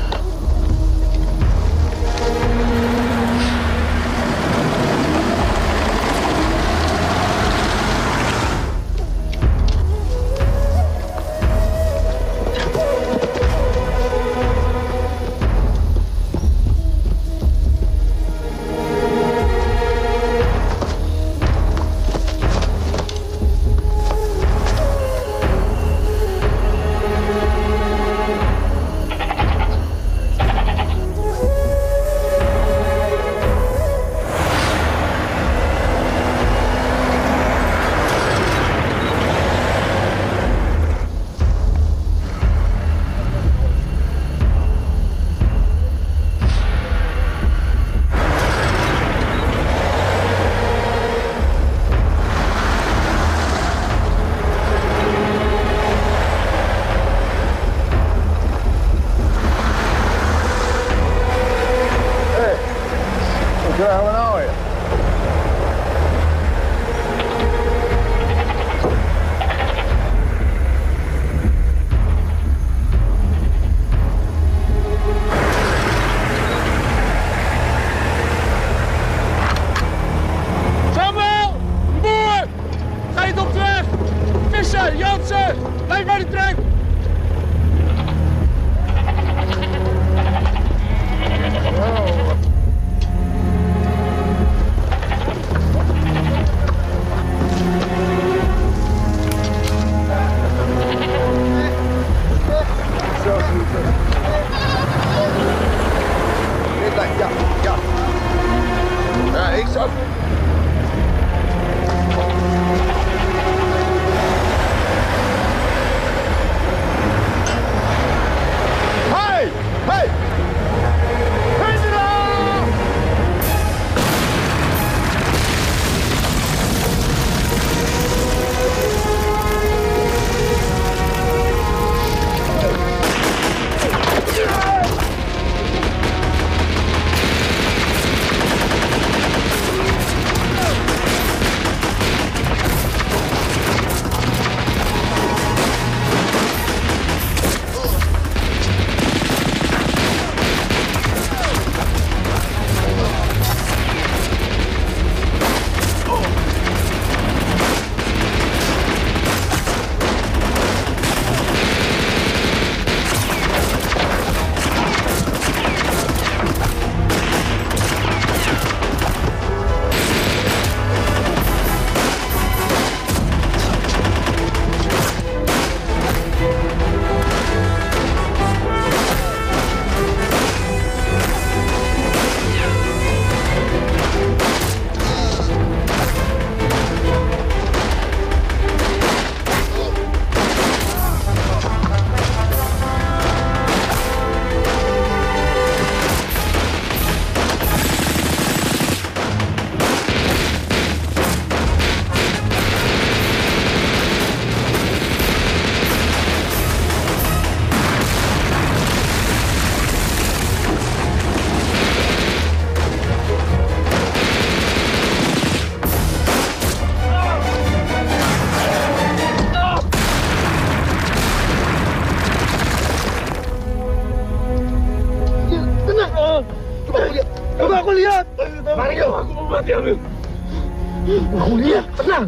Aku lihat, tenang.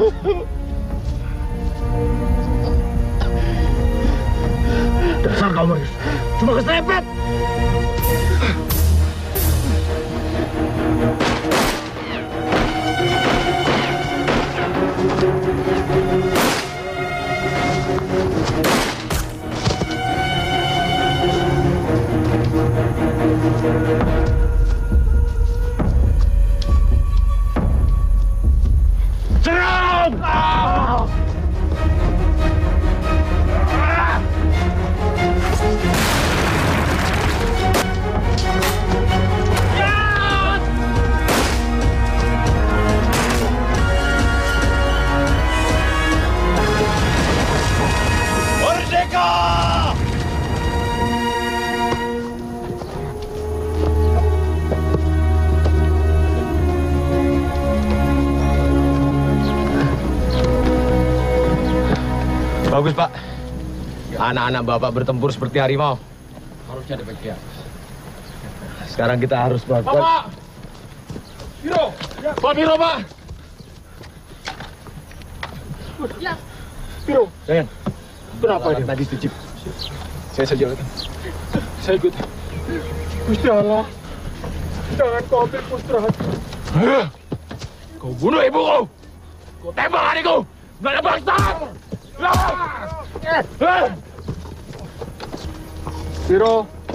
Dasar kau, Marius. Cuma keserempet. Serang! Ah! Merdeka! Bagus, Pak. Anak-anak Bapak bertempur seperti harimau. harusnya ada bagian. Sekarang kita harus melakukan... Bapak! Biro! Ya. Pak Biro, Pak! Ya. Biro! Jangan. Kenapa ini? Tadi itu Cip. Saya saja lagi. Saya ikut. Gusti Allah. Jangan kau ambil Pustrahat. Kau bunuh ibuku! Kau tembak adikku! Gak ada bangsa! Biro!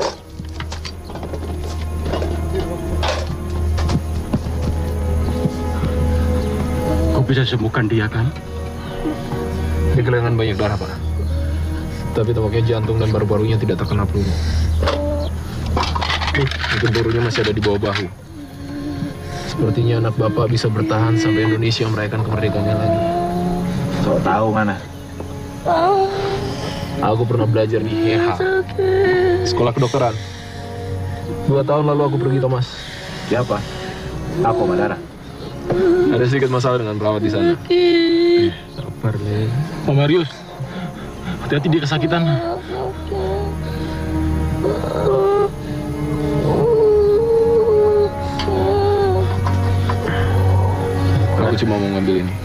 Kau bisa sembuhkan dia, kan? Dia kehilangan banyak darah, Pak. Tapi tampaknya jantung dan paru-parunya tidak terkena peluru. Mungkin pelurunya masih ada di bawah bahu. Sepertinya anak Bapak bisa bertahan sampai Indonesia merayakan kemerdekaannya lagi. Kau tahu mana? Aku pernah belajar di H H, sekolah kedokteran. Dua tahun lalu aku pergi, Thomas. Siapa? Aku, Madara. Ada sedikit masalah dengan perawat di sana. Sabar, nih. Pak Marius, hati-hati dia kesakitan. Aku cuma mau ngambil ini.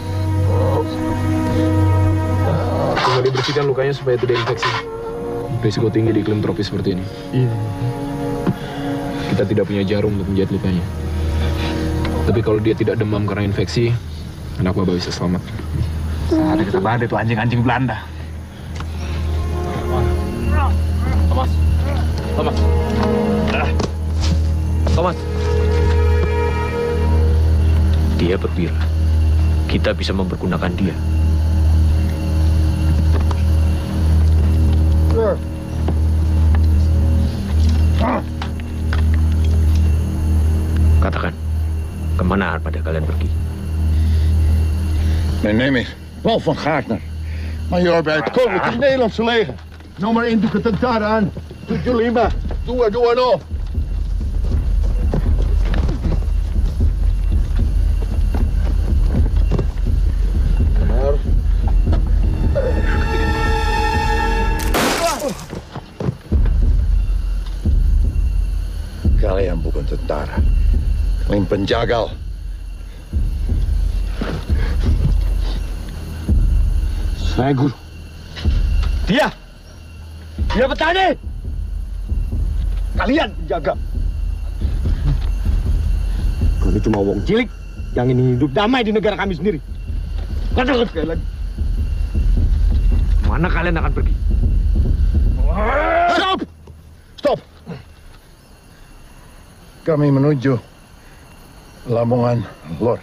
Tinggal dibersihkan lukanya supaya tidak infeksi. Risiko tinggi di iklim tropis seperti ini. Iya. Kita tidak punya jarum untuk menjahit lukanya. Tapi kalau dia tidak demam karena infeksi, anak Bapak bisa selamat. Ada kita badai tuh anjing-anjing Belanda. Thomas, Thomas, Thomas. Dia berwira. Kita bisa mempergunakan dia. Katakan, kemana pada kalian pergi? Mijn naam is Paul van Gaartner. Major bij het Koninklijk Nederlandse Leger. Nummer één doe ik het daar aan. tujuh lima dua dua nol. Kalian bukan tentara. Kalian penjagal. Saya guru. Dia! Dia petani! Kalian penjaga. Kami cuma wong cilik yang ingin hidup damai di negara kami sendiri. Katakan sekali lagi. Mana kalian akan pergi? Stop! Stop! Kami menuju Lamongan Lor.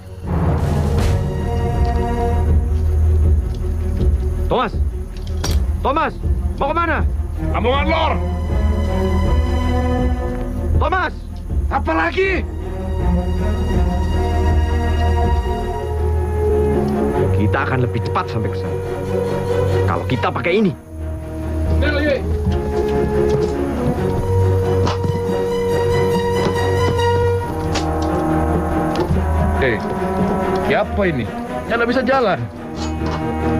Thomas! Thomas! Mau kemana? Lamongan Lor! Thomas! Apa lagi? Kita akan lebih cepat sampai ke sana. Kalau kita pakai ini. Eh, siapa ini? Yang nggak bisa jalan.